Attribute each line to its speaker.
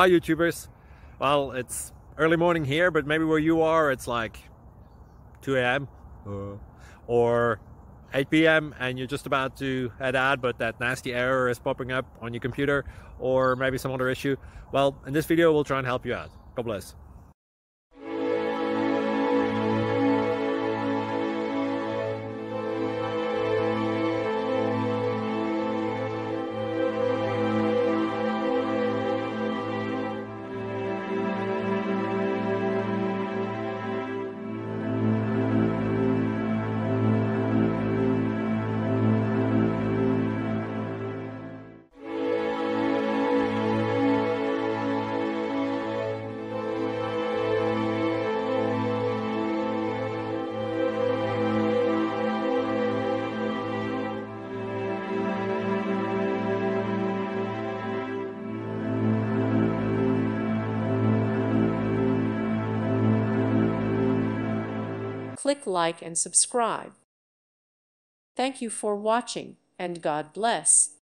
Speaker 1: Hi YouTubers. Well, it's early morning here, but maybe where you are it's like 2 a.m. or 8 p.m. and you're just about to head out, but that nasty error is popping up on your computer, or maybe some other issue. Well, in this video we'll try and help you out. God bless.
Speaker 2: Click like and subscribe. Thank you for watching, and God bless.